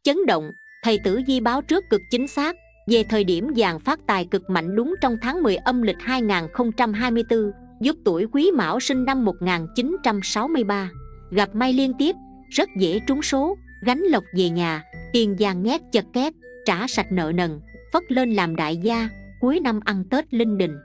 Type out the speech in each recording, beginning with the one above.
chấn động, thầy Tử Vi báo trước cực chính xác về thời điểm vàng phát tài cực mạnh đúng trong tháng 10 âm lịch 2024, giúp tuổi Quý Mão sinh năm 1963 gặp may liên tiếp, rất dễ trúng số, gánh lộc về nhà, tiền vàng nhét chật két, trả sạch nợ nần, phất lên làm đại gia, cuối năm ăn Tết linh đình.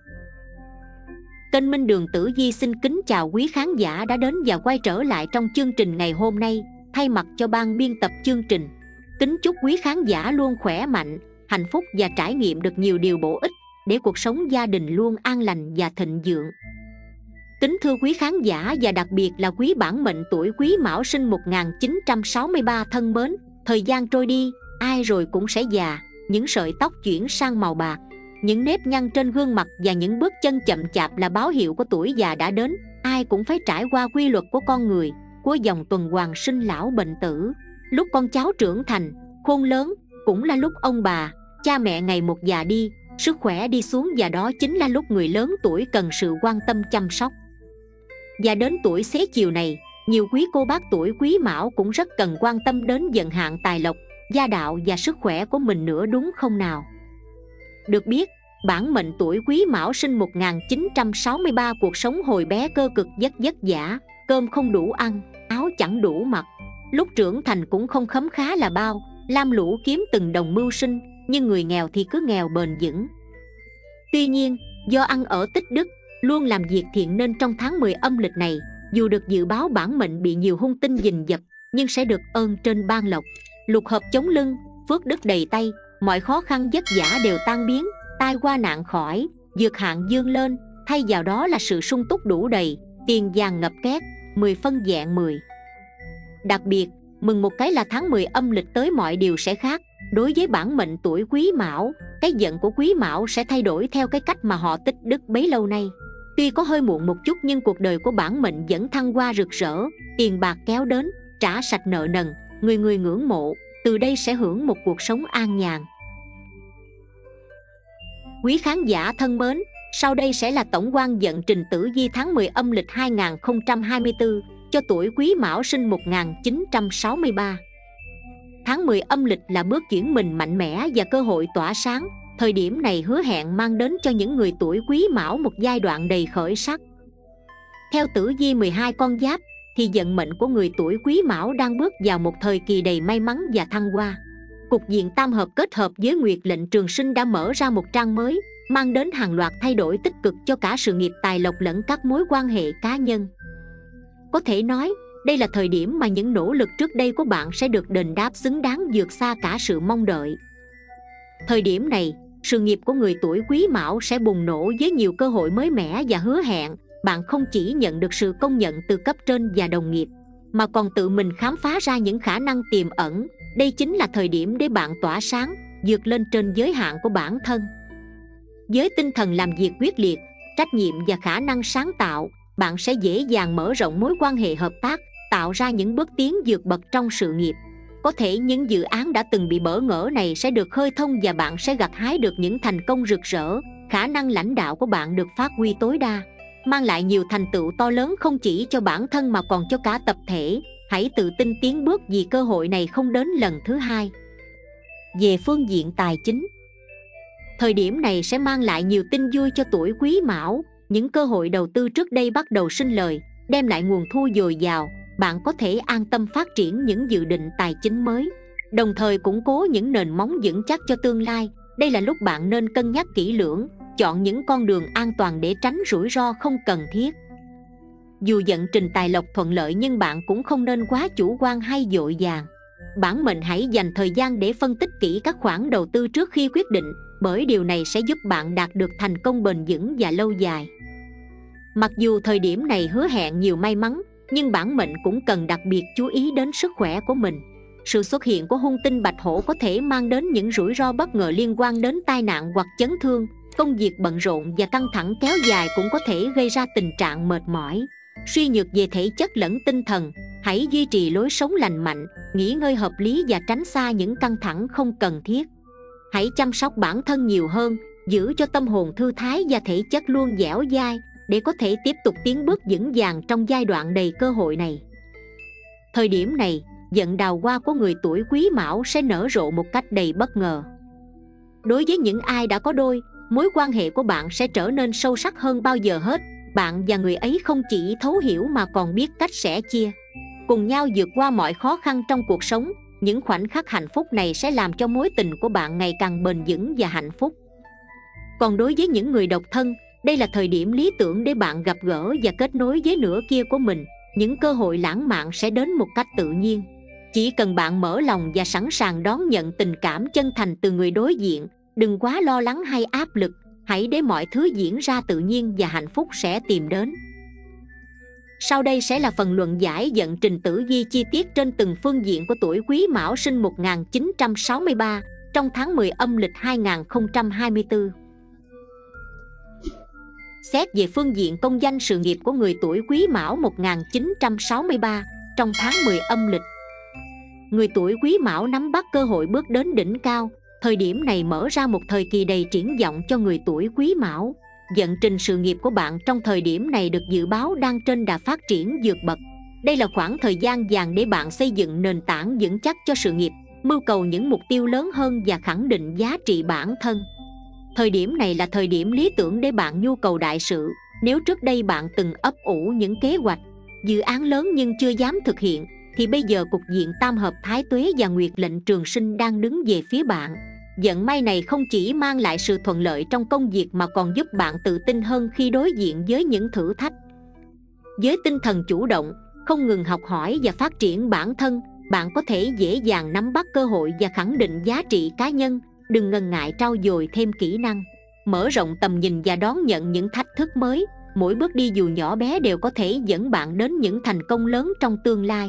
Kênh Minh Đường Tử Vi xin kính chào quý khán giả đã đến và quay trở lại trong chương trình ngày hôm nay. Thay mặt cho ban biên tập chương trình, kính chúc quý khán giả luôn khỏe mạnh, hạnh phúc và trải nghiệm được nhiều điều bổ ích để cuộc sống gia đình luôn an lành và thịnh vượng. Kính thưa quý khán giả và đặc biệt là quý bản mệnh tuổi Quý Mão sinh 1963 thân mến, thời gian trôi đi, ai rồi cũng sẽ già, những sợi tóc chuyển sang màu bạc, những nếp nhăn trên gương mặt và những bước chân chậm chạp là báo hiệu của tuổi già đã đến. Ai cũng phải trải qua quy luật của con người, của dòng tuần hoàn sinh lão bệnh tử. Lúc con cháu trưởng thành, khôn lớn, cũng là lúc ông bà, cha mẹ ngày một già đi, sức khỏe đi xuống, và đó chính là lúc người lớn tuổi cần sự quan tâm chăm sóc. Và đến tuổi xế chiều này, nhiều quý cô bác tuổi Quý Mão cũng rất cần quan tâm đến vận hạn tài lộc, gia đạo và sức khỏe của mình nữa, đúng không nào? Được biết, bản mệnh tuổi Quý Mão sinh 1963 cuộc sống hồi bé cơ cực vất vả, cơm không đủ ăn, áo chẳng đủ mặc. Lúc trưởng thành cũng không khấm khá là bao, lam lũ kiếm từng đồng mưu sinh, nhưng người nghèo thì cứ nghèo bền vững. Tuy nhiên, do ăn ở tích đức, luôn làm việc thiện nên trong tháng 10 âm lịch này, dù được dự báo bản mệnh bị nhiều hung tinh rình rập, nhưng sẽ được ơn trên ban lộc, lục hợp chống lưng, phước đức đầy tay, mọi khó khăn vất vả đều tan biến, tai qua nạn khỏi, vượt hạn dương lên, thay vào đó là sự sung túc đủ đầy, tiền vàng ngập két, 10 phân vẹn 10. Đặc biệt, mừng một cái là tháng 10 âm lịch tới mọi điều sẽ khác. Đối với bản mệnh tuổi Quý Mão, cái vận của Quý Mão sẽ thay đổi theo cái cách mà họ tích đức bấy lâu nay. Tuy có hơi muộn một chút nhưng cuộc đời của bản mệnh vẫn thăng hoa rực rỡ, tiền bạc kéo đến, trả sạch nợ nần, người người ngưỡng mộ, từ đây sẽ hưởng một cuộc sống an nhàn. Quý khán giả thân mến, sau đây sẽ là tổng quan vận trình tử vi tháng 10 âm lịch 2024 cho tuổi Quý Mão sinh 1963. Tháng 10 âm lịch là bước chuyển mình mạnh mẽ và cơ hội tỏa sáng. Thời điểm này hứa hẹn mang đến cho những người tuổi Quý Mão một giai đoạn đầy khởi sắc. Theo tử vi 12 con giáp, thì vận mệnh của người tuổi Quý Mão đang bước vào một thời kỳ đầy may mắn và thăng hoa. Cục diện tam hợp kết hợp với nguyệt lệnh trường sinh đã mở ra một trang mới, mang đến hàng loạt thay đổi tích cực cho cả sự nghiệp tài lộc lẫn các mối quan hệ cá nhân. Có thể nói, đây là thời điểm mà những nỗ lực trước đây của bạn sẽ được đền đáp xứng đáng vượt xa cả sự mong đợi. Thời điểm này, sự nghiệp của người tuổi Quý Mão sẽ bùng nổ với nhiều cơ hội mới mẻ và hứa hẹn. Bạn không chỉ nhận được sự công nhận từ cấp trên và đồng nghiệp, mà còn tự mình khám phá ra những khả năng tiềm ẩn. Đây chính là thời điểm để bạn tỏa sáng, vượt lên trên giới hạn của bản thân. Với tinh thần làm việc quyết liệt, trách nhiệm và khả năng sáng tạo, bạn sẽ dễ dàng mở rộng mối quan hệ hợp tác, tạo ra những bước tiến vượt bậc trong sự nghiệp. Có thể những dự án đã từng bị bỡ ngỡ này sẽ được khơi thông và bạn sẽ gặt hái được những thành công rực rỡ. Khả năng lãnh đạo của bạn được phát huy tối đa, mang lại nhiều thành tựu to lớn không chỉ cho bản thân mà còn cho cả tập thể. Hãy tự tin tiến bước vì cơ hội này không đến lần thứ hai. Về phương diện tài chính, thời điểm này sẽ mang lại nhiều tin vui cho tuổi Quý Mão. Những cơ hội đầu tư trước đây bắt đầu sinh lời, đem lại nguồn thu dồi dào. Bạn có thể an tâm phát triển những dự định tài chính mới, đồng thời củng cố những nền móng vững chắc cho tương lai. Đây là lúc bạn nên cân nhắc kỹ lưỡng, chọn những con đường an toàn để tránh rủi ro không cần thiết. Dù vận trình tài lộc thuận lợi nhưng bạn cũng không nên quá chủ quan hay vội vàng. Bản mệnh hãy dành thời gian để phân tích kỹ các khoản đầu tư trước khi quyết định, bởi điều này sẽ giúp bạn đạt được thành công bền vững và lâu dài. Mặc dù thời điểm này hứa hẹn nhiều may mắn, nhưng bản mệnh cũng cần đặc biệt chú ý đến sức khỏe của mình. Sự xuất hiện của hung tinh bạch hổ có thể mang đến những rủi ro bất ngờ liên quan đến tai nạn hoặc chấn thương. Công việc bận rộn và căng thẳng kéo dài cũng có thể gây ra tình trạng mệt mỏi, suy nhược về thể chất lẫn tinh thần. Hãy duy trì lối sống lành mạnh, nghỉ ngơi hợp lý và tránh xa những căng thẳng không cần thiết. Hãy chăm sóc bản thân nhiều hơn, giữ cho tâm hồn thư thái và thể chất luôn dẻo dai để có thể tiếp tục tiến bước vững vàng trong giai đoạn đầy cơ hội này. Thời điểm này, vận đào hoa của người tuổi Quý Mão sẽ nở rộ một cách đầy bất ngờ. Đối với những ai đã có đôi, mối quan hệ của bạn sẽ trở nên sâu sắc hơn bao giờ hết. Bạn và người ấy không chỉ thấu hiểu mà còn biết cách sẻ chia, cùng nhau vượt qua mọi khó khăn trong cuộc sống. Những khoảnh khắc hạnh phúc này sẽ làm cho mối tình của bạn ngày càng bền vững và hạnh phúc. Còn đối với những người độc thân, đây là thời điểm lý tưởng để bạn gặp gỡ và kết nối với nửa kia của mình. Những cơ hội lãng mạn sẽ đến một cách tự nhiên. Chỉ cần bạn mở lòng và sẵn sàng đón nhận tình cảm chân thành từ người đối diện. Đừng quá lo lắng hay áp lực, hãy để mọi thứ diễn ra tự nhiên và hạnh phúc sẽ tìm đến. Sau đây sẽ là phần luận giải vận trình tử vi chi tiết trên từng phương diện của tuổi Quý Mão sinh 1963 trong tháng 10 âm lịch 2024. Xét về phương diện công danh sự nghiệp của người tuổi Quý Mão 1963 trong tháng 10 âm lịch. Người tuổi Quý Mão nắm bắt cơ hội bước đến đỉnh cao. Thời điểm này mở ra một thời kỳ đầy triển vọng cho người tuổi Quý Mão. Vận trình sự nghiệp của bạn trong thời điểm này được dự báo đang trên đà phát triển vượt bậc. Đây là khoảng thời gian vàng để bạn xây dựng nền tảng vững chắc cho sự nghiệp, mưu cầu những mục tiêu lớn hơn và khẳng định giá trị bản thân. Thời điểm này là thời điểm lý tưởng để bạn nhu cầu đại sự. Nếu trước đây bạn từng ấp ủ những kế hoạch, dự án lớn nhưng chưa dám thực hiện, thì bây giờ cục diện tam hợp Thái Tuế và Nguyệt lệnh Trường Sinh đang đứng về phía bạn. Vận may này không chỉ mang lại sự thuận lợi trong công việc mà còn giúp bạn tự tin hơn khi đối diện với những thử thách. Với tinh thần chủ động, không ngừng học hỏi và phát triển bản thân, bạn có thể dễ dàng nắm bắt cơ hội và khẳng định giá trị cá nhân. Đừng ngần ngại trau dồi thêm kỹ năng, mở rộng tầm nhìn và đón nhận những thách thức mới. Mỗi bước đi dù nhỏ bé đều có thể dẫn bạn đến những thành công lớn trong tương lai.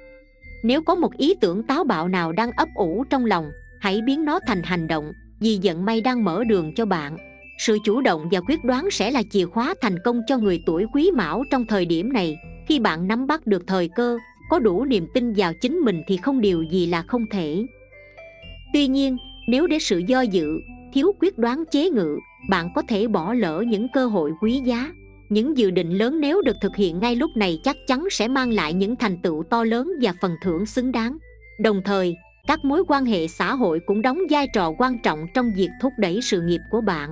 Nếu có một ý tưởng táo bạo nào đang ấp ủ trong lòng, hãy biến nó thành hành động, vì vận may đang mở đường cho bạn. Sự chủ động và quyết đoán sẽ là chìa khóa thành công cho người tuổi Quý Mão trong thời điểm này. Khi bạn nắm bắt được thời cơ, có đủ niềm tin vào chính mình thì không điều gì là không thể. Tuy nhiên, nếu để sự do dự, thiếu quyết đoán chế ngự, bạn có thể bỏ lỡ những cơ hội quý giá. Những dự định lớn nếu được thực hiện ngay lúc này chắc chắn sẽ mang lại những thành tựu to lớn và phần thưởng xứng đáng. Đồng thời, các mối quan hệ xã hội cũng đóng vai trò quan trọng trong việc thúc đẩy sự nghiệp của bạn.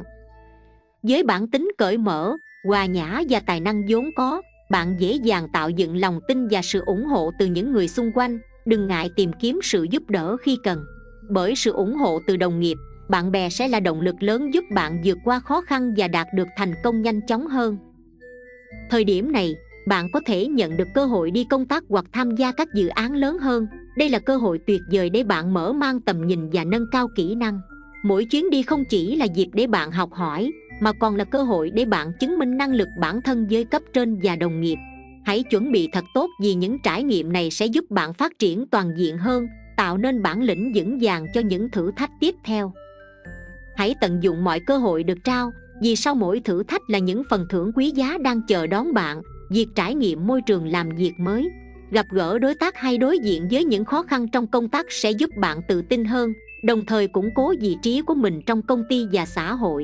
Với bản tính cởi mở, hòa nhã và tài năng vốn có, bạn dễ dàng tạo dựng lòng tin và sự ủng hộ từ những người xung quanh. Đừng ngại tìm kiếm sự giúp đỡ khi cần. Bởi sự ủng hộ từ đồng nghiệp, bạn bè sẽ là động lực lớn giúp bạn vượt qua khó khăn và đạt được thành công nhanh chóng hơn. Thời điểm này, bạn có thể nhận được cơ hội đi công tác hoặc tham gia các dự án lớn hơn. Đây là cơ hội tuyệt vời để bạn mở mang tầm nhìn và nâng cao kỹ năng. Mỗi chuyến đi không chỉ là dịp để bạn học hỏi, mà còn là cơ hội để bạn chứng minh năng lực bản thân với cấp trên và đồng nghiệp. Hãy chuẩn bị thật tốt vì những trải nghiệm này sẽ giúp bạn phát triển toàn diện hơn, tạo nên bản lĩnh vững vàng cho những thử thách tiếp theo. Hãy tận dụng mọi cơ hội được trao, vì sau mỗi thử thách là những phần thưởng quý giá đang chờ đón bạn. Việc trải nghiệm môi trường làm việc mới, gặp gỡ đối tác hay đối diện với những khó khăn trong công tác sẽ giúp bạn tự tin hơn, đồng thời củng cố vị trí của mình trong công ty và xã hội.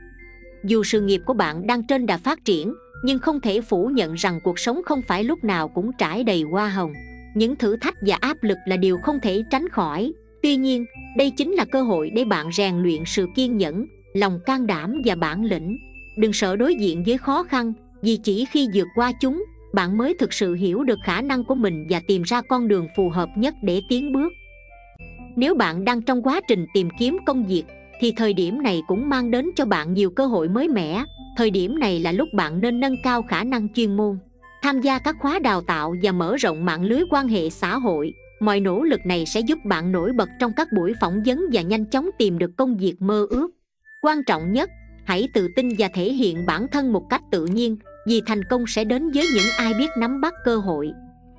Dù sự nghiệp của bạn đang trên đà phát triển, nhưng không thể phủ nhận rằng cuộc sống không phải lúc nào cũng trải đầy hoa hồng. Những thử thách và áp lực là điều không thể tránh khỏi. Tuy nhiên, đây chính là cơ hội để bạn rèn luyện sự kiên nhẫn, lòng can đảm và bản lĩnh. Đừng sợ đối diện với khó khăn, vì chỉ khi vượt qua chúng, bạn mới thực sự hiểu được khả năng của mình và tìm ra con đường phù hợp nhất để tiến bước. Nếu bạn đang trong quá trình tìm kiếm công việc, thì thời điểm này cũng mang đến cho bạn nhiều cơ hội mới mẻ. Thời điểm này là lúc bạn nên nâng cao khả năng chuyên môn, tham gia các khóa đào tạo và mở rộng mạng lưới quan hệ xã hội. Mọi nỗ lực này sẽ giúp bạn nổi bật trong các buổi phỏng vấn và nhanh chóng tìm được công việc mơ ước. Quan trọng nhất, hãy tự tin và thể hiện bản thân một cách tự nhiên, vì thành công sẽ đến với những ai biết nắm bắt cơ hội.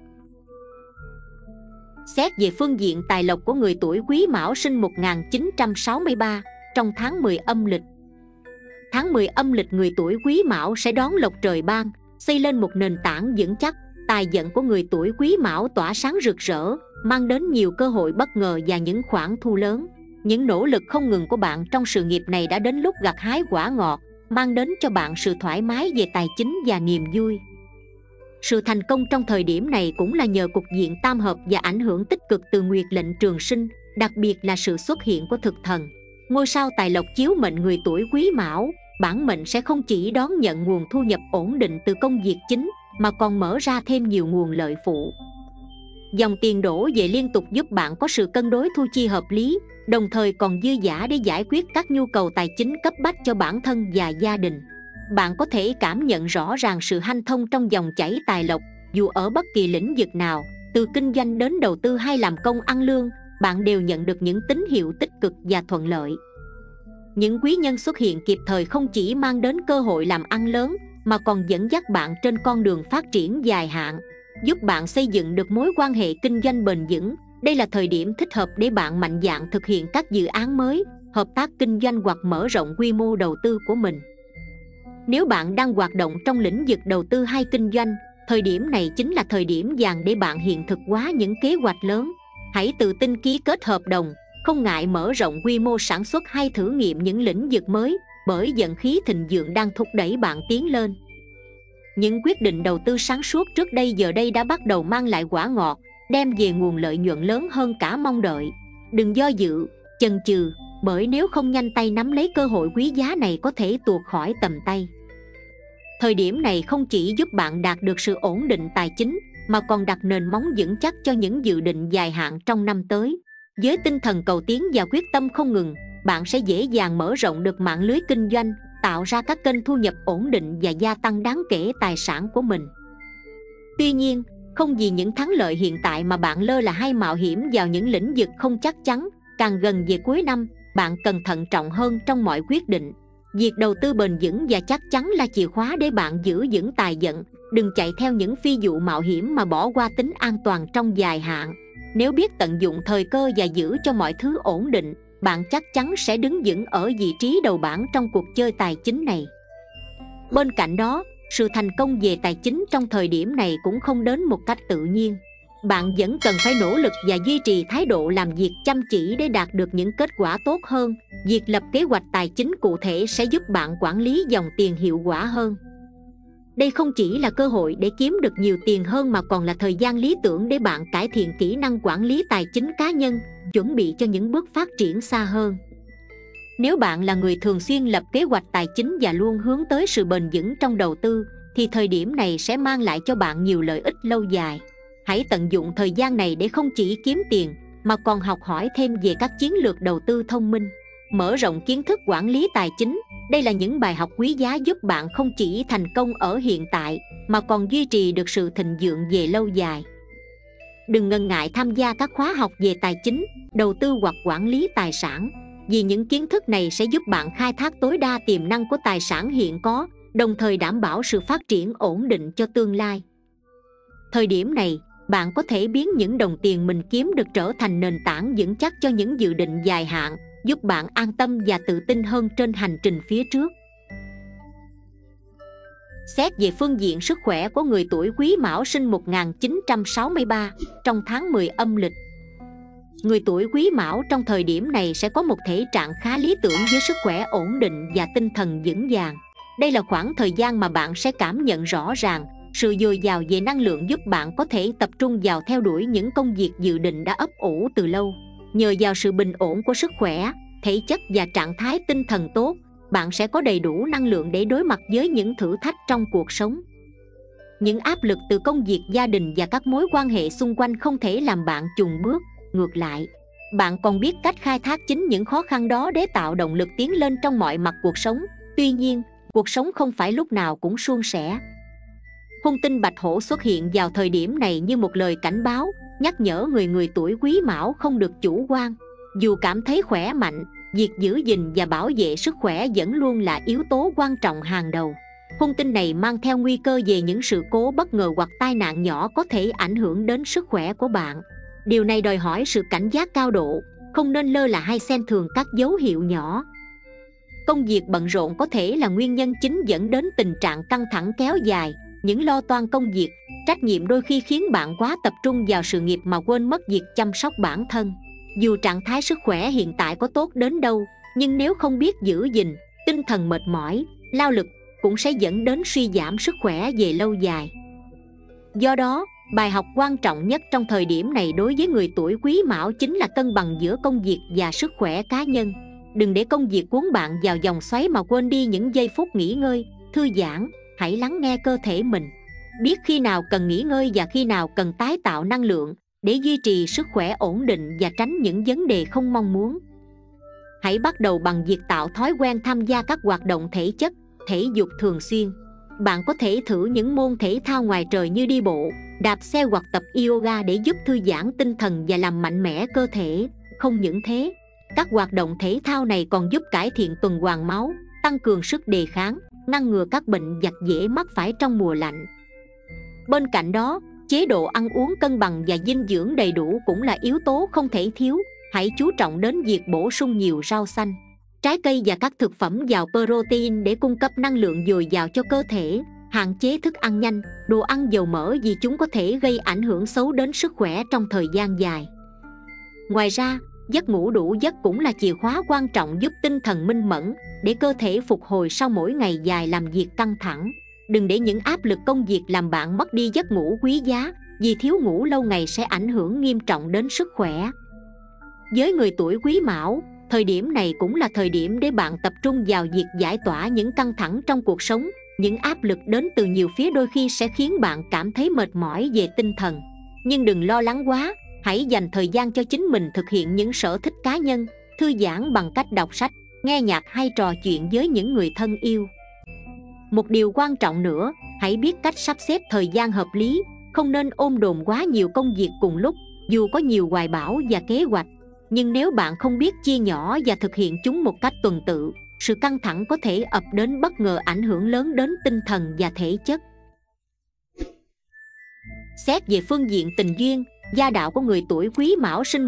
Xét về phương diện tài lộc của người tuổi Quý Mão sinh 1963 trong tháng 10 âm lịch. Tháng 10 âm lịch người tuổi Quý Mão sẽ đón lộc trời ban, xây lên một nền tảng vững chắc. Tài vận của người tuổi Quý Mão tỏa sáng rực rỡ, mang đến nhiều cơ hội bất ngờ và những khoản thu lớn. Những nỗ lực không ngừng của bạn trong sự nghiệp này đã đến lúc gặt hái quả ngọt, mang đến cho bạn sự thoải mái về tài chính và niềm vui. Sự thành công trong thời điểm này cũng là nhờ cục diện tam hợp và ảnh hưởng tích cực từ nguyệt lệnh trường sinh, đặc biệt là sự xuất hiện của thực thần. Ngôi sao tài lộc chiếu mệnh người tuổi Quý Mão, bản mệnh sẽ không chỉ đón nhận nguồn thu nhập ổn định từ công việc chính, mà còn mở ra thêm nhiều nguồn lợi phụ. Dòng tiền đổ về liên tục giúp bạn có sự cân đối thu chi hợp lý, đồng thời còn dư dả để giải quyết các nhu cầu tài chính cấp bách cho bản thân và gia đình. Bạn có thể cảm nhận rõ ràng sự hanh thông trong dòng chảy tài lộc, dù ở bất kỳ lĩnh vực nào, từ kinh doanh đến đầu tư hay làm công ăn lương, bạn đều nhận được những tín hiệu tích cực và thuận lợi. Những quý nhân xuất hiện kịp thời không chỉ mang đến cơ hội làm ăn lớn, mà còn dẫn dắt bạn trên con đường phát triển dài hạn, giúp bạn xây dựng được mối quan hệ kinh doanh bền vững. Đây là thời điểm thích hợp để bạn mạnh dạn thực hiện các dự án mới, hợp tác kinh doanh hoặc mở rộng quy mô đầu tư của mình. Nếu bạn đang hoạt động trong lĩnh vực đầu tư hay kinh doanh, thời điểm này chính là thời điểm vàng để bạn hiện thực hóa những kế hoạch lớn. Hãy tự tin ký kết hợp đồng, không ngại mở rộng quy mô sản xuất hay thử nghiệm những lĩnh vực mới, bởi vận khí thịnh vượng đang thúc đẩy bạn tiến lên. Những quyết định đầu tư sáng suốt trước đây giờ đây đã bắt đầu mang lại quả ngọt, đem về nguồn lợi nhuận lớn hơn cả mong đợi. Đừng do dự, chần chừ, bởi nếu không nhanh tay nắm lấy cơ hội quý giá này có thể tuột khỏi tầm tay. Thời điểm này không chỉ giúp bạn đạt được sự ổn định tài chính, mà còn đặt nền móng vững chắc cho những dự định dài hạn trong năm tới. Với tinh thần cầu tiến và quyết tâm không ngừng, bạn sẽ dễ dàng mở rộng được mạng lưới kinh doanh, tạo ra các kênh thu nhập ổn định và gia tăng đáng kể tài sản của mình. Tuy nhiên, không vì những thắng lợi hiện tại mà bạn lơ là hay mạo hiểm vào những lĩnh vực không chắc chắn. Càng gần về cuối năm, bạn cần thận trọng hơn trong mọi quyết định. Việc đầu tư bền vững và chắc chắn là chìa khóa để bạn giữ vững tài vận. Đừng chạy theo những phi vụ mạo hiểm mà bỏ qua tính an toàn trong dài hạn. Nếu biết tận dụng thời cơ và giữ cho mọi thứ ổn định, bạn chắc chắn sẽ đứng vững ở vị trí đầu bảng trong cuộc chơi tài chính này. Bên cạnh đó, sự thành công về tài chính trong thời điểm này cũng không đến một cách tự nhiên. Bạn vẫn cần phải nỗ lực và duy trì thái độ làm việc chăm chỉ để đạt được những kết quả tốt hơn. Việc lập kế hoạch tài chính cụ thể sẽ giúp bạn quản lý dòng tiền hiệu quả hơn. Đây không chỉ là cơ hội để kiếm được nhiều tiền hơn, mà còn là thời gian lý tưởng để bạn cải thiện kỹ năng quản lý tài chính cá nhân, chuẩn bị cho những bước phát triển xa hơn. Nếu bạn là người thường xuyên lập kế hoạch tài chính và luôn hướng tới sự bền vững trong đầu tư, thì thời điểm này sẽ mang lại cho bạn nhiều lợi ích lâu dài. Hãy tận dụng thời gian này để không chỉ kiếm tiền, mà còn học hỏi thêm về các chiến lược đầu tư thông minh, mở rộng kiến thức quản lý tài chính. Đây là những bài học quý giá giúp bạn không chỉ thành công ở hiện tại, mà còn duy trì được sự thịnh vượng về lâu dài. Đừng ngần ngại tham gia các khóa học về tài chính, đầu tư hoặc quản lý tài sản, vì những kiến thức này sẽ giúp bạn khai thác tối đa tiềm năng của tài sản hiện có, đồng thời đảm bảo sự phát triển ổn định cho tương lai. Thời điểm này, bạn có thể biến những đồng tiền mình kiếm được trở thành nền tảng vững chắc cho những dự định dài hạn, giúp bạn an tâm và tự tin hơn trên hành trình phía trước. Xét về phương diện sức khỏe của người tuổi Quý Mão sinh 1963 trong tháng 10 âm lịch. Người tuổi Quý Mão trong thời điểm này sẽ có một thể trạng khá lý tưởng với sức khỏe ổn định và tinh thần vững vàng. Đây là khoảng thời gian mà bạn sẽ cảm nhận rõ ràng sự dồi dào về năng lượng, giúp bạn có thể tập trung vào theo đuổi những công việc dự định đã ấp ủ từ lâu. Nhờ vào sự bình ổn của sức khỏe, thể chất và trạng thái tinh thần tốt, bạn sẽ có đầy đủ năng lượng để đối mặt với những thử thách trong cuộc sống. Những áp lực từ công việc, gia đình và các mối quan hệ xung quanh không thể làm bạn chùn bước. Ngược lại, bạn còn biết cách khai thác chính những khó khăn đó để tạo động lực tiến lên trong mọi mặt cuộc sống. Tuy nhiên, cuộc sống không phải lúc nào cũng suôn sẻ. Hung tinh Bạch Hổ xuất hiện vào thời điểm này như một lời cảnh báo, nhắc nhở người tuổi Quý Mão không được chủ quan. Dù cảm thấy khỏe mạnh, việc giữ gìn và bảo vệ sức khỏe vẫn luôn là yếu tố quan trọng hàng đầu. Hung tinh này mang theo nguy cơ về những sự cố bất ngờ hoặc tai nạn nhỏ có thể ảnh hưởng đến sức khỏe của bạn. Điều này đòi hỏi sự cảnh giác cao độ, không nên lơ là hay xem thường các dấu hiệu nhỏ. Công việc bận rộn có thể là nguyên nhân chính dẫn đến tình trạng căng thẳng kéo dài. Những lo toan công việc, trách nhiệm đôi khi khiến bạn quá tập trung vào sự nghiệp mà quên mất việc chăm sóc bản thân. Dù trạng thái sức khỏe hiện tại có tốt đến đâu, nhưng nếu không biết giữ gìn, tinh thần mệt mỏi, lao lực cũng sẽ dẫn đến suy giảm sức khỏe về lâu dài. Do đó, bài học quan trọng nhất trong thời điểm này đối với người tuổi Quý Mão chính là cân bằng giữa công việc và sức khỏe cá nhân. Đừng để công việc cuốn bạn vào vòng xoáy mà quên đi những giây phút nghỉ ngơi, thư giãn. Hãy lắng nghe cơ thể mình, biết khi nào cần nghỉ ngơi và khi nào cần tái tạo năng lượng để duy trì sức khỏe ổn định và tránh những vấn đề không mong muốn. Hãy bắt đầu bằng việc tạo thói quen tham gia các hoạt động thể chất, thể dục thường xuyên. Bạn có thể thử những môn thể thao ngoài trời như đi bộ, đạp xe hoặc tập yoga để giúp thư giãn tinh thần và làm mạnh mẽ cơ thể. Không những thế, các hoạt động thể thao này còn giúp cải thiện tuần hoàn máu, tăng cường sức đề kháng, ngăn ngừa các bệnh vặt dễ mắc phải trong mùa lạnh. Bên cạnh đó, chế độ ăn uống cân bằng và dinh dưỡng đầy đủ cũng là yếu tố không thể thiếu. Hãy chú trọng đến việc bổ sung nhiều rau xanh, trái cây và các thực phẩm giàu protein để cung cấp năng lượng dồi dào cho cơ thể. Hạn chế thức ăn nhanh, đồ ăn dầu mỡ vì chúng có thể gây ảnh hưởng xấu đến sức khỏe trong thời gian dài. Ngoài ra, giấc ngủ đủ giấc cũng là chìa khóa quan trọng giúp tinh thần minh mẫn, để cơ thể phục hồi sau mỗi ngày dài làm việc căng thẳng. Đừng để những áp lực công việc làm bạn mất đi giấc ngủ quý giá, vì thiếu ngủ lâu ngày sẽ ảnh hưởng nghiêm trọng đến sức khỏe. Với người tuổi Quý Mão, thời điểm này cũng là thời điểm để bạn tập trung vào việc giải tỏa những căng thẳng trong cuộc sống. Những áp lực đến từ nhiều phía đôi khi sẽ khiến bạn cảm thấy mệt mỏi về tinh thần. Nhưng đừng lo lắng quá, hãy dành thời gian cho chính mình, thực hiện những sở thích cá nhân, thư giãn bằng cách đọc sách, nghe nhạc hay trò chuyện với những người thân yêu. Một điều quan trọng nữa, hãy biết cách sắp xếp thời gian hợp lý, không nên ôm đồm quá nhiều công việc cùng lúc. Dù có nhiều hoài bão và kế hoạch, nhưng nếu bạn không biết chia nhỏ và thực hiện chúng một cách tuần tự, sự căng thẳng có thể ập đến bất ngờ, ảnh hưởng lớn đến tinh thần và thể chất. Xét về phương diện tình duyên, gia đạo của người tuổi Quý Mão sinh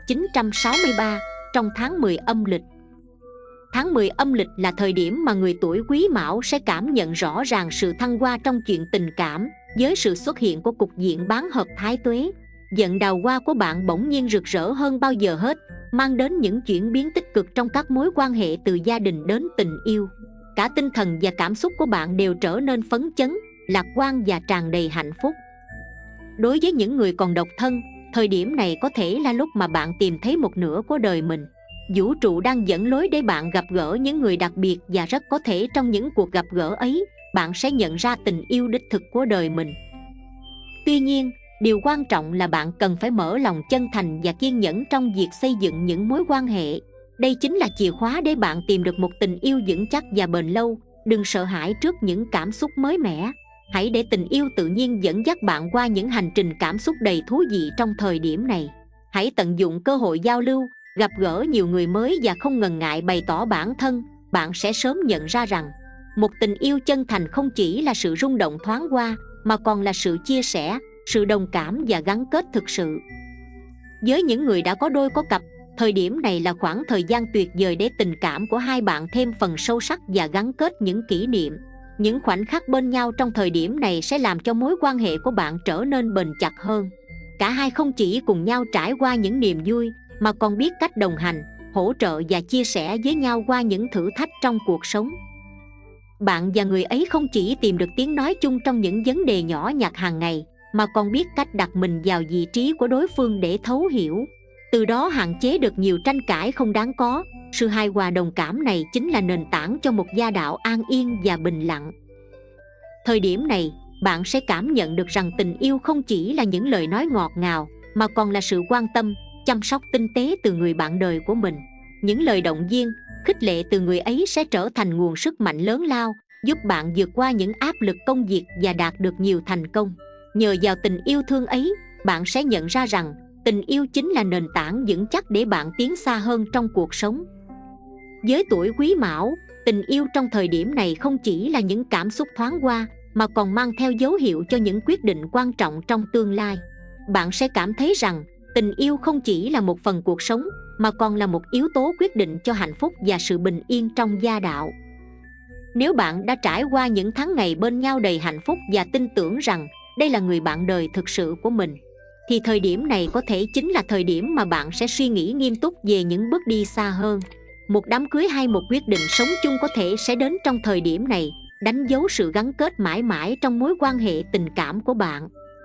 1963 trong tháng 10 âm lịch. Tháng 10 âm lịch là thời điểm mà người tuổi Quý Mão sẽ cảm nhận rõ ràng sự thăng hoa trong chuyện tình cảm, với sự xuất hiện của cục diện bán hợp thái tuế. Vận đào hoa của bạn bỗng nhiên rực rỡ hơn bao giờ hết, mang đến những chuyển biến tích cực trong các mối quan hệ từ gia đình đến tình yêu. Cả tinh thần và cảm xúc của bạn đều trở nên phấn chấn, lạc quan và tràn đầy hạnh phúc. Đối với những người còn độc thân, thời điểm này có thể là lúc mà bạn tìm thấy một nửa của đời mình. Vũ trụ đang dẫn lối để bạn gặp gỡ những người đặc biệt, và rất có thể trong những cuộc gặp gỡ ấy, bạn sẽ nhận ra tình yêu đích thực của đời mình. Tuy nhiên, điều quan trọng là bạn cần phải mở lòng chân thành và kiên nhẫn trong việc xây dựng những mối quan hệ. Đây chính là chìa khóa để bạn tìm được một tình yêu vững chắc và bền lâu. Đừng sợ hãi trước những cảm xúc mới mẻ. Hãy để tình yêu tự nhiên dẫn dắt bạn qua những hành trình cảm xúc đầy thú vị trong thời điểm này. Hãy tận dụng cơ hội giao lưu, gặp gỡ nhiều người mới và không ngần ngại bày tỏ bản thân. Bạn sẽ sớm nhận ra rằng một tình yêu chân thành không chỉ là sự rung động thoáng qua, mà còn là sự chia sẻ, sự đồng cảm và gắn kết thực sự. Với những người đã có đôi có cặp, thời điểm này là khoảng thời gian tuyệt vời để tình cảm của hai bạn thêm phần sâu sắc và gắn kết những kỷ niệm. Những khoảnh khắc bên nhau trong thời điểm này sẽ làm cho mối quan hệ của bạn trở nên bền chặt hơn. Cả hai không chỉ cùng nhau trải qua những niềm vui, mà còn biết cách đồng hành, hỗ trợ và chia sẻ với nhau qua những thử thách trong cuộc sống. Bạn và người ấy không chỉ tìm được tiếng nói chung trong những vấn đề nhỏ nhặt hàng ngày, mà còn biết cách đặt mình vào vị trí của đối phương để thấu hiểu. Từ đó hạn chế được nhiều tranh cãi không đáng có. Sự hài hòa đồng cảm này chính là nền tảng cho một gia đạo an yên và bình lặng. Thời điểm này, bạn sẽ cảm nhận được rằng tình yêu không chỉ là những lời nói ngọt ngào, mà còn là sự quan tâm, chăm sóc tinh tế từ người bạn đời của mình. Những lời động viên, khích lệ từ người ấy sẽ trở thành nguồn sức mạnh lớn lao, giúp bạn vượt qua những áp lực công việc và đạt được nhiều thành công. Nhờ vào tình yêu thương ấy, bạn sẽ nhận ra rằng tình yêu chính là nền tảng vững chắc để bạn tiến xa hơn trong cuộc sống. Với tuổi Quý Mão, tình yêu trong thời điểm này không chỉ là những cảm xúc thoáng qua, mà còn mang theo dấu hiệu cho những quyết định quan trọng trong tương lai. Bạn sẽ cảm thấy rằng tình yêu không chỉ là một phần cuộc sống, mà còn là một yếu tố quyết định cho hạnh phúc và sự bình yên trong gia đạo. Nếu bạn đã trải qua những tháng ngày bên nhau đầy hạnh phúc và tin tưởng rằng đây là người bạn đời thực sự của mình, thì thời điểm này có thể chính là thời điểm mà bạn sẽ suy nghĩ nghiêm túc về những bước đi xa hơn. Một đám cưới hay một quyết định sống chung có thể sẽ đến trong thời điểm này, đánh dấu sự gắn kết mãi mãi trong mối quan hệ tình cảm của bạn.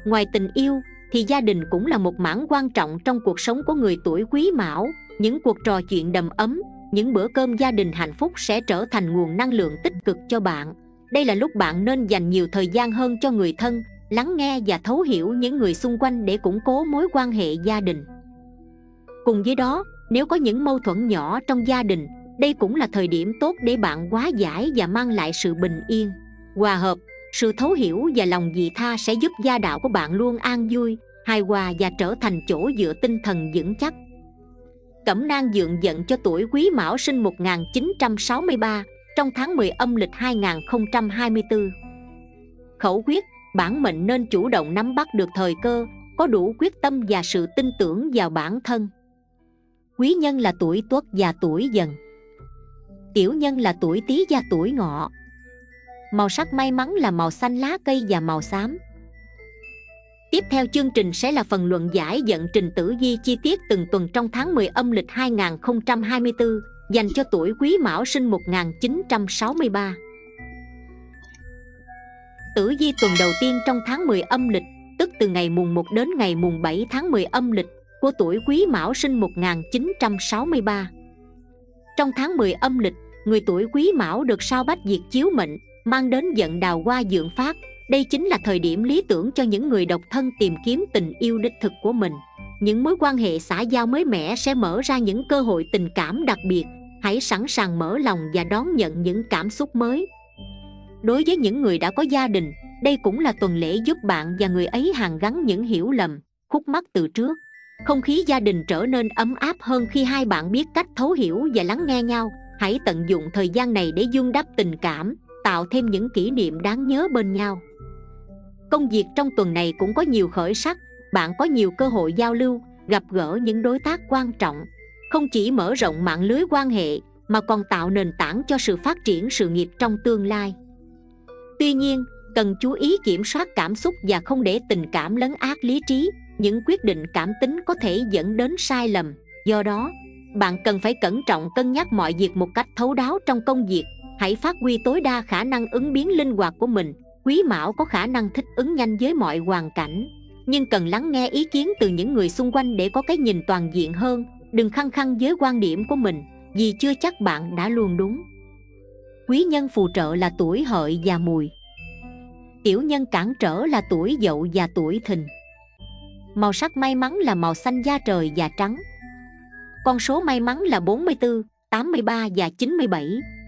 Ngoài tình yêu thì gia đình cũng là một mảng quan trọng trong cuộc sống của người tuổi Quý Mão. Những cuộc trò chuyện đầm ấm, những bữa cơm gia đình hạnh phúc sẽ trở thành nguồn năng lượng tích cực cho bạn. Đây là lúc bạn nên dành nhiều thời gian hơn cho người thân, lắng nghe và thấu hiểu những người xung quanh để củng cố mối quan hệ gia đình. Cùng với đó, nếu có những mâu thuẫn nhỏ trong gia đình, đây cũng là thời điểm tốt để bạn hóa giải và mang lại sự bình yên, hòa hợp. Sự thấu hiểu và lòng vị tha sẽ giúp gia đạo của bạn luôn an vui, hài hòa và trở thành chỗ dựa tinh thần vững chắc. Cẩm nang dượng vận cho tuổi Quý Mão sinh 1963 trong tháng 10 âm lịch 2024. Khẩu quyết: bản mệnh nên chủ động nắm bắt được thời cơ, có đủ quyết tâm và sự tin tưởng vào bản thân. Quý nhân là tuổi Tuất và tuổi Dần. Tiểu nhân là tuổi Tý và tuổi Ngọ. Màu sắc may mắn là màu xanh lá cây và màu xám. Tiếp theo chương trình sẽ là phần luận giải vận trình tử vi chi tiết từng tuần trong tháng 10 âm lịch 2024 dành cho tuổi Quý Mão sinh 1963. Tử vi tuần đầu tiên trong tháng 10 âm lịch, tức từ ngày mùng 1 đến ngày mùng 7 tháng 10 âm lịch của tuổi Quý Mão sinh 1963. Trong tháng 10 âm lịch, người tuổi Quý Mão được sao Bách Diệt chiếu mệnh, mang đến vận đào hoa dượng phát. Đây chính là thời điểm lý tưởng cho những người độc thân tìm kiếm tình yêu đích thực của mình. Những mối quan hệ xã giao mới mẻ sẽ mở ra những cơ hội tình cảm đặc biệt. Hãy sẵn sàng mở lòng và đón nhận những cảm xúc mới. Đối với những người đã có gia đình, đây cũng là tuần lễ giúp bạn và người ấy hàn gắn những hiểu lầm, khúc mắc từ trước. Không khí gia đình trở nên ấm áp hơn khi hai bạn biết cách thấu hiểu và lắng nghe nhau. Hãy tận dụng thời gian này để vun đắp tình cảm, tạo thêm những kỷ niệm đáng nhớ bên nhau. Công việc trong tuần này cũng có nhiều khởi sắc. Bạn có nhiều cơ hội giao lưu, gặp gỡ những đối tác quan trọng. Không chỉ mở rộng mạng lưới quan hệ mà còn tạo nền tảng cho sự phát triển sự nghiệp trong tương lai. Tuy nhiên, cần chú ý kiểm soát cảm xúc và không để tình cảm lấn át lý trí. Những quyết định cảm tính có thể dẫn đến sai lầm. Do đó, bạn cần phải cẩn trọng cân nhắc mọi việc một cách thấu đáo trong công việc. Hãy phát huy tối đa khả năng ứng biến linh hoạt của mình. Quý Mão có khả năng thích ứng nhanh với mọi hoàn cảnh, nhưng cần lắng nghe ý kiến từ những người xung quanh để có cái nhìn toàn diện hơn. Đừng khăng khăng với quan điểm của mình, vì chưa chắc bạn đã luôn đúng. Quý nhân phù trợ là tuổi Hợi và Mùi. Tiểu nhân cản trở là tuổi Dậu và tuổi Thìn. Màu sắc may mắn là màu xanh da trời và trắng. Con số may mắn là 44, 83 và 97.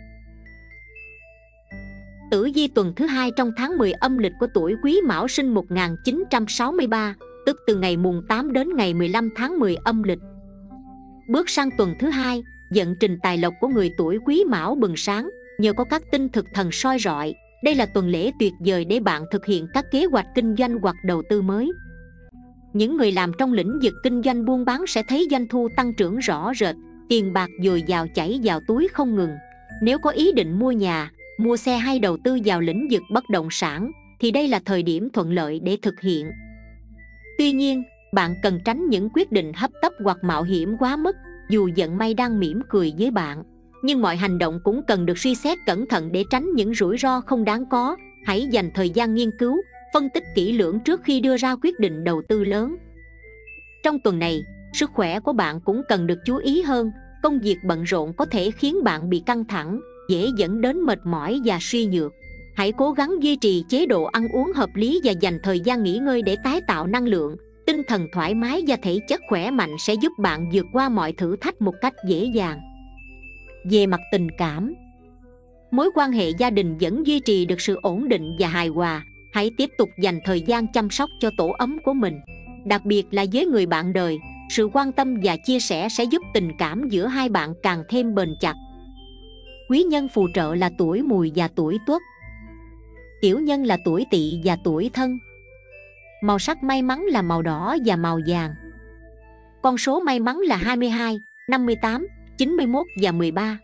Tử vi tuần thứ hai trong tháng 10 âm lịch của tuổi Quý Mão sinh 1963, tức từ ngày mùng 8 đến ngày 15 tháng 10 âm lịch. Bước sang tuần thứ hai, vận trình tài lộc của người tuổi Quý Mão bừng sáng nhờ có các tinh thực thần soi rọi. Đây là tuần lễ tuyệt vời để bạn thực hiện các kế hoạch kinh doanh hoặc đầu tư mới. Những người làm trong lĩnh vực kinh doanh buôn bán sẽ thấy doanh thu tăng trưởng rõ rệt, tiền bạc dồi dào chảy vào túi không ngừng. Nếu có ý định mua nhà, mua xe hay đầu tư vào lĩnh vực bất động sản thì đây là thời điểm thuận lợi để thực hiện. Tuy nhiên, bạn cần tránh những quyết định hấp tấp hoặc mạo hiểm quá mức. Dù vận may đang mỉm cười với bạn, nhưng mọi hành động cũng cần được suy xét cẩn thận để tránh những rủi ro không đáng có. Hãy dành thời gian nghiên cứu, phân tích kỹ lưỡng trước khi đưa ra quyết định đầu tư lớn. Trong tuần này, sức khỏe của bạn cũng cần được chú ý hơn. Công việc bận rộn có thể khiến bạn bị căng thẳng, dễ dẫn đến mệt mỏi và suy nhược. Hãy cố gắng duy trì chế độ ăn uống hợp lý và dành thời gian nghỉ ngơi để tái tạo năng lượng. Tinh thần thoải mái và thể chất khỏe mạnh sẽ giúp bạn vượt qua mọi thử thách một cách dễ dàng. Về mặt tình cảm, mối quan hệ gia đình vẫn duy trì được sự ổn định và hài hòa. Hãy tiếp tục dành thời gian chăm sóc cho tổ ấm của mình. Đặc biệt là với người bạn đời, sự quan tâm và chia sẻ sẽ giúp tình cảm giữa hai bạn càng thêm bền chặt. Quý nhân phù trợ là tuổi Mùi và tuổi Tuất. Tiểu nhân là tuổi Tỵ và tuổi Thân. Màu sắc may mắn là màu đỏ và màu vàng. Con số may mắn là 22, 58, 91 và 13.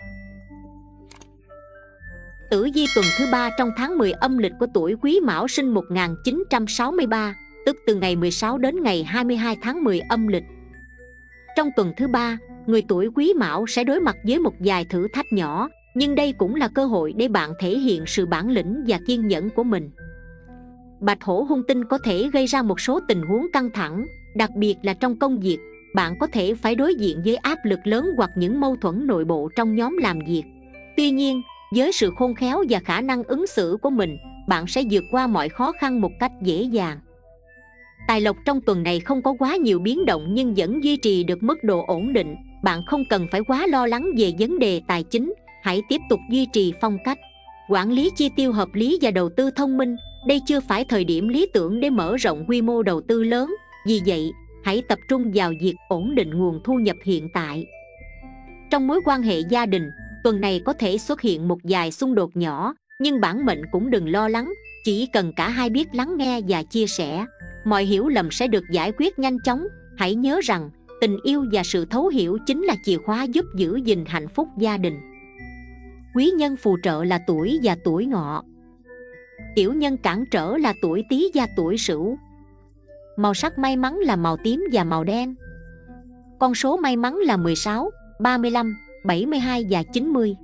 Tử vi tuần thứ 3 trong tháng 10 âm lịch của tuổi Quý Mão sinh 1963, tức từ ngày 16 đến ngày 22 tháng 10 âm lịch. Trong tuần thứ 3, người tuổi Quý Mão sẽ đối mặt với một vài thử thách nhỏ, nhưng đây cũng là cơ hội để bạn thể hiện sự bản lĩnh và kiên nhẫn của mình. Bạch hổ hung tinh có thể gây ra một số tình huống căng thẳng, đặc biệt là trong công việc. Bạn có thể phải đối diện với áp lực lớn hoặc những mâu thuẫn nội bộ trong nhóm làm việc. Tuy nhiên, với sự khôn khéo và khả năng ứng xử của mình, bạn sẽ vượt qua mọi khó khăn một cách dễ dàng. Tài lộc trong tuần này không có quá nhiều biến động nhưng vẫn duy trì được mức độ ổn định. Bạn không cần phải quá lo lắng về vấn đề tài chính. Hãy tiếp tục duy trì phong cách quản lý chi tiêu hợp lý và đầu tư thông minh. Đây chưa phải thời điểm lý tưởng để mở rộng quy mô đầu tư lớn. Vì vậy, hãy tập trung vào việc ổn định nguồn thu nhập hiện tại. Trong mối quan hệ gia đình, tuần này có thể xuất hiện một vài xung đột nhỏ, nhưng bản mệnh cũng đừng lo lắng. Chỉ cần cả hai biết lắng nghe và chia sẻ, mọi hiểu lầm sẽ được giải quyết nhanh chóng. Hãy nhớ rằng, tình yêu và sự thấu hiểu chính là chìa khóa giúp giữ gìn hạnh phúc gia đình. Quý nhân phù trợ là tuổi và tuổi Ngọ. Tiểu nhân cản trở là tuổi Tý và tuổi Sửu. Màu sắc may mắn là màu tím và màu đen. Con số may mắn là 16, 35, 72 và 90.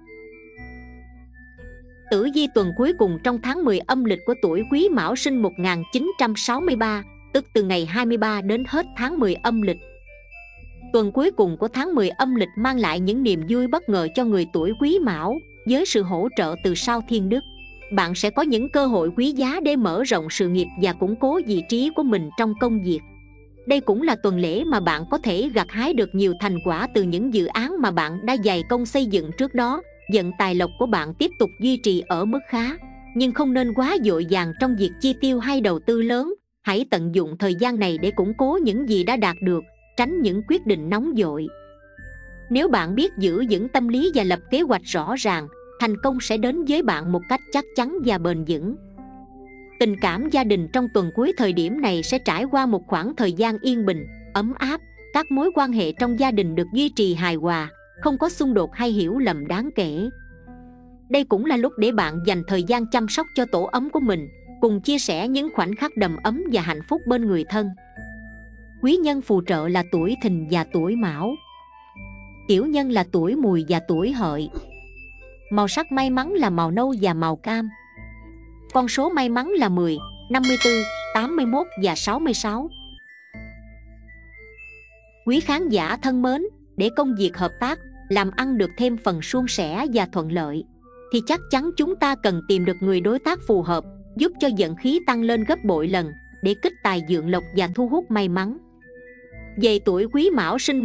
Tử vi tuần cuối cùng trong tháng 10 âm lịch của tuổi Quý Mão sinh 1963, tức từ ngày 23 đến hết tháng 10 âm lịch. Tuần cuối cùng của tháng 10 âm lịch mang lại những niềm vui bất ngờ cho người tuổi Quý Mão. Với sự hỗ trợ từ sao Thiên Đức, bạn sẽ có những cơ hội quý giá để mở rộng sự nghiệp và củng cố vị trí của mình trong công việc. Đây cũng là tuần lễ mà bạn có thể gặt hái được nhiều thành quả từ những dự án mà bạn đã dày công xây dựng trước đó. Vận tài lộc của bạn tiếp tục duy trì ở mức khá, nhưng không nên quá vội vàng trong việc chi tiêu hay đầu tư lớn. Hãy tận dụng thời gian này để củng cố những gì đã đạt được, tránh những quyết định nóng vội. Nếu bạn biết giữ vững tâm lý và lập kế hoạch rõ ràng, thành công sẽ đến với bạn một cách chắc chắn và bền vững. Tình cảm gia đình trong tuần cuối thời điểm này sẽ trải qua một khoảng thời gian yên bình, ấm áp. Các mối quan hệ trong gia đình được duy trì hài hòa, không có xung đột hay hiểu lầm đáng kể. Đây cũng là lúc để bạn dành thời gian chăm sóc cho tổ ấm của mình, cùng chia sẻ những khoảnh khắc đầm ấm và hạnh phúc bên người thân. Quý nhân phù trợ là tuổi Thìn và tuổi Mão. Tiểu nhân là tuổi Mùi và tuổi Hợi. Màu sắc may mắn là màu nâu và màu cam. Con số may mắn là 10, 54, 81 và 66. Quý khán giả thân mến, để công việc hợp tác, làm ăn được thêm phần suôn sẻ và thuận lợi, thì chắc chắn chúng ta cần tìm được người đối tác phù hợp, giúp cho vận khí tăng lên gấp bội lần, để kích tài vượng lộc và thu hút may mắn. Về tuổi Quý Mão sinh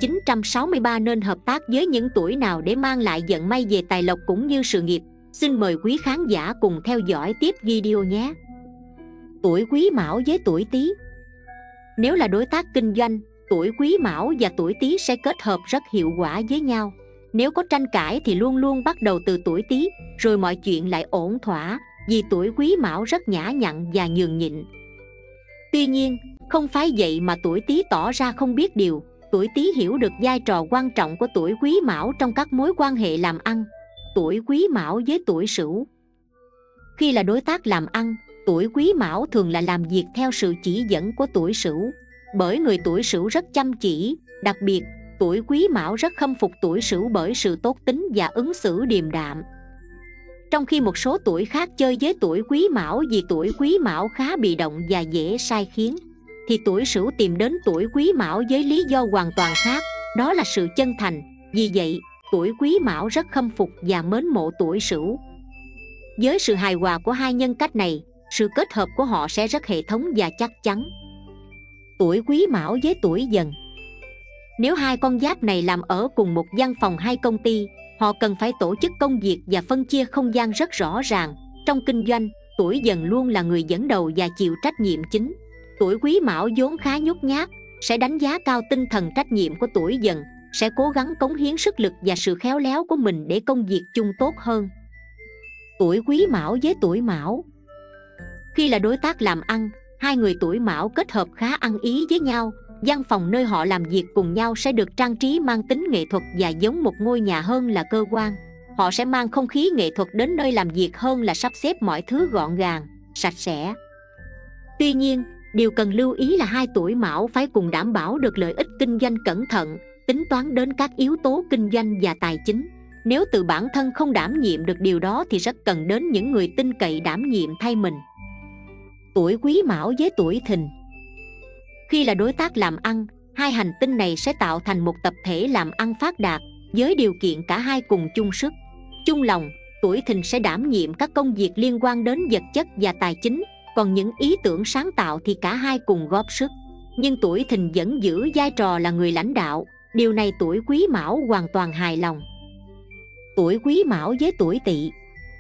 1963 nên hợp tác với những tuổi nào để mang lại vận may về tài lộc cũng như sự nghiệp? Xin mời quý khán giả cùng theo dõi tiếp video nhé. Tuổi Quý Mão với tuổi Tý. Nếu là đối tác kinh doanh, tuổi Quý Mão và tuổi Tý sẽ kết hợp rất hiệu quả với nhau. Nếu có tranh cãi thì luôn luôn bắt đầu từ tuổi Tý, rồi mọi chuyện lại ổn thỏa, vì tuổi Quý Mão rất nhã nhặn và nhường nhịn. Tuy nhiên, không phải vậy mà tuổi Tý tỏ ra không biết điều. Tuổi Tý hiểu được vai trò quan trọng của tuổi Quý Mão trong các mối quan hệ làm ăn. Tuổi Quý Mão với tuổi Sửu. Khi là đối tác làm ăn, tuổi Quý Mão thường là làm việc theo sự chỉ dẫn của tuổi Sửu. Bởi người tuổi Sửu rất chăm chỉ, đặc biệt, tuổi Quý Mão rất khâm phục tuổi Sửu bởi sự tốt tính và ứng xử điềm đạm. Trong khi một số tuổi khác chơi với tuổi Quý Mão vì tuổi Quý Mão khá bị động và dễ sai khiến, thì tuổi Sửu tìm đến tuổi Quý Mão với lý do hoàn toàn khác, đó là sự chân thành. Vì vậy, tuổi Quý Mão rất khâm phục và mến mộ tuổi Sửu. Với sự hài hòa của hai nhân cách này, sự kết hợp của họ sẽ rất hệ thống và chắc chắn. Tuổi Quý Mão với tuổi Dần. Nếu hai con giáp này làm ở cùng một văn phòng hay công ty, họ cần phải tổ chức công việc và phân chia không gian rất rõ ràng. Trong kinh doanh, tuổi Dần luôn là người dẫn đầu và chịu trách nhiệm chính. Tuổi Quý Mão vốn khá nhút nhát, sẽ đánh giá cao tinh thần trách nhiệm của tuổi Dần, sẽ cố gắng cống hiến sức lực và sự khéo léo của mình để công việc chung tốt hơn. Tuổi Quý Mão với tuổi Mão. Khi là đối tác làm ăn, hai người tuổi Mão kết hợp khá ăn ý với nhau. Văn phòng nơi họ làm việc cùng nhau sẽ được trang trí mang tính nghệ thuật và giống một ngôi nhà hơn là cơ quan. Họ sẽ mang không khí nghệ thuật đến nơi làm việc hơn là sắp xếp mọi thứ gọn gàng, sạch sẽ. Tuy nhiên, điều cần lưu ý là hai tuổi Mão phải cùng đảm bảo được lợi ích kinh doanh cẩn thận, tính toán đến các yếu tố kinh doanh và tài chính. Nếu tự bản thân không đảm nhiệm được điều đó thì rất cần đến những người tin cậy đảm nhiệm thay mình. Tuổi Quý Mão với tuổi Thìn. Khi là đối tác làm ăn, hai hành tinh này sẽ tạo thành một tập thể làm ăn phát đạt, với điều kiện cả hai cùng chung sức, chung lòng. Tuổi Thìn sẽ đảm nhiệm các công việc liên quan đến vật chất và tài chính, còn những ý tưởng sáng tạo thì cả hai cùng góp sức. Nhưng tuổi Thìn vẫn giữ vai trò là người lãnh đạo, điều này tuổi Quý Mão hoàn toàn hài lòng. Tuổi Quý Mão với tuổi Tỵ.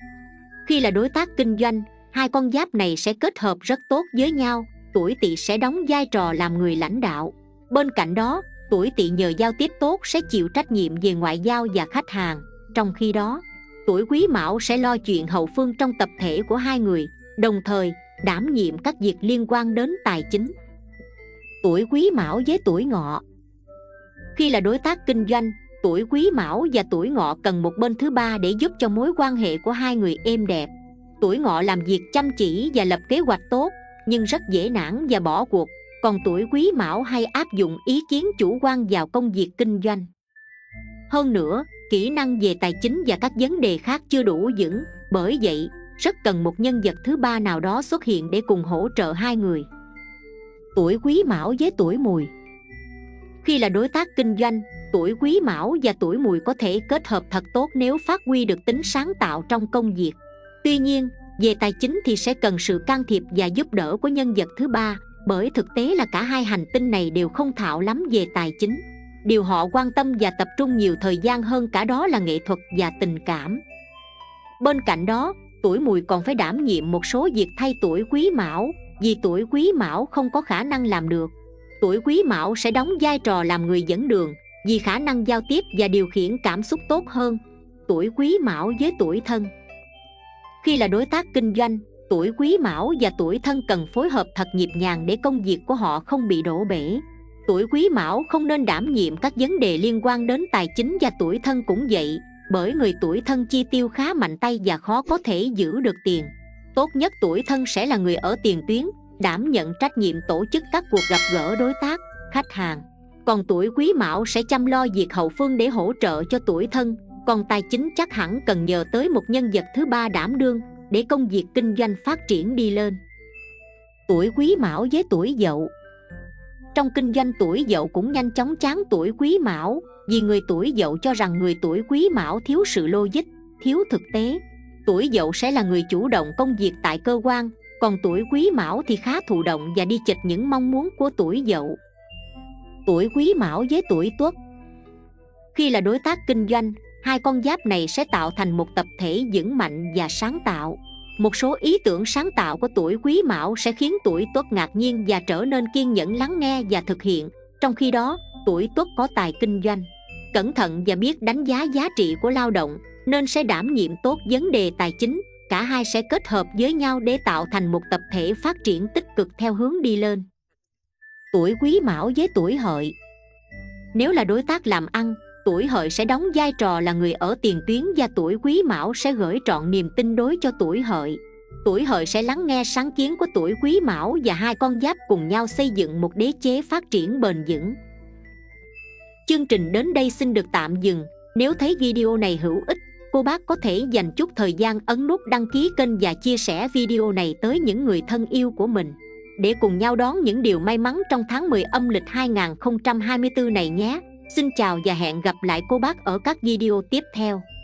Khi là đối tác kinh doanh, hai con giáp này sẽ kết hợp rất tốt với nhau. Tuổi Tỵ sẽ đóng vai trò làm người lãnh đạo. Bên cạnh đó, tuổi Tỵ nhờ giao tiếp tốt sẽ chịu trách nhiệm về ngoại giao và khách hàng. Trong khi đó, tuổi Quý Mão sẽ lo chuyện hậu phương trong tập thể của hai người, đồng thời đảm nhiệm các việc liên quan đến tài chính. Tuổi Quý Mão với tuổi Ngọ. Khi là đối tác kinh doanh, tuổi Quý Mão và tuổi Ngọ cần một bên thứ ba để giúp cho mối quan hệ của hai người êm đẹp. Tuổi Ngọ làm việc chăm chỉ và lập kế hoạch tốt, nhưng rất dễ nản và bỏ cuộc, còn tuổi Quý Mão hay áp dụng ý kiến chủ quan vào công việc kinh doanh. Hơn nữa, kỹ năng về tài chính và các vấn đề khác chưa đủ vững, bởi vậy rất cần một nhân vật thứ ba nào đó xuất hiện để cùng hỗ trợ hai người. Tuổi Quý Mão với tuổi Mùi. Khi là đối tác kinh doanh, tuổi Quý Mão và tuổi Mùi có thể kết hợp thật tốt nếu phát huy được tính sáng tạo trong công việc. Tuy nhiên, về tài chính thì sẽ cần sự can thiệp và giúp đỡ của nhân vật thứ ba, bởi thực tế là cả hai hành tinh này đều không thạo lắm về tài chính. Điều họ quan tâm và tập trung nhiều thời gian hơn cả đó là nghệ thuật và tình cảm. Bên cạnh đó, tuổi Mùi còn phải đảm nhiệm một số việc thay tuổi Quý Mão, vì tuổi Quý Mão không có khả năng làm được. Tuổi Quý Mão sẽ đóng vai trò làm người dẫn đường, vì khả năng giao tiếp và điều khiển cảm xúc tốt hơn. Tuổi Quý Mão với tuổi Thân. Khi là đối tác kinh doanh, tuổi Quý Mão và tuổi Thân cần phối hợp thật nhịp nhàng để công việc của họ không bị đổ bể. Tuổi Quý Mão không nên đảm nhiệm các vấn đề liên quan đến tài chính và tuổi Thân cũng vậy, bởi người tuổi Thân chi tiêu khá mạnh tay và khó có thể giữ được tiền. Tốt nhất tuổi Thân sẽ là người ở tiền tuyến, đảm nhận trách nhiệm tổ chức các cuộc gặp gỡ đối tác, khách hàng. Còn tuổi Quý Mão sẽ chăm lo việc hậu phương để hỗ trợ cho tuổi Thân, còn tài chính chắc hẳn cần nhờ tới một nhân vật thứ ba đảm đương để công việc kinh doanh phát triển đi lên. Tuổi Quý Mão với tuổi Dậu. Trong kinh doanh, tuổi Dậu cũng nhanh chóng chán tuổi Quý Mão, vì người tuổi Dậu cho rằng người tuổi Quý Mão thiếu sự logic, thiếu thực tế. Tuổi Dậu sẽ là người chủ động công việc tại cơ quan, còn tuổi Quý Mão thì khá thụ động và đi chệch những mong muốn của tuổi Dậu. Tuổi Quý Mão với tuổi Tuất. Khi là đối tác kinh doanh, hai con giáp này sẽ tạo thành một tập thể vững mạnh và sáng tạo. Một số ý tưởng sáng tạo của tuổi Quý Mão sẽ khiến tuổi Tuất ngạc nhiên và trở nên kiên nhẫn lắng nghe và thực hiện. Trong khi đó, tuổi Tuất có tài kinh doanh, cẩn thận và biết đánh giá giá trị của lao động, nên sẽ đảm nhiệm tốt vấn đề tài chính. Cả hai sẽ kết hợp với nhau để tạo thành một tập thể phát triển tích cực theo hướng đi lên. Tuổi Quý Mão với tuổi Hợi. Nếu là đối tác làm ăn, tuổi Hợi sẽ đóng vai trò là người ở tiền tuyến và tuổi Quý Mão sẽ gửi trọn niềm tin đối cho tuổi Hợi. Tuổi Hợi sẽ lắng nghe sáng kiến của tuổi Quý Mão và hai con giáp cùng nhau xây dựng một đế chế phát triển bền vững. Chương trình đến đây xin được tạm dừng. Nếu thấy video này hữu ích, cô bác có thể dành chút thời gian ấn nút đăng ký kênh và chia sẻ video này tới những người thân yêu của mình, để cùng nhau đón những điều may mắn trong tháng 10 âm lịch 2024 này nhé. Xin chào và hẹn gặp lại cô bác ở các video tiếp theo.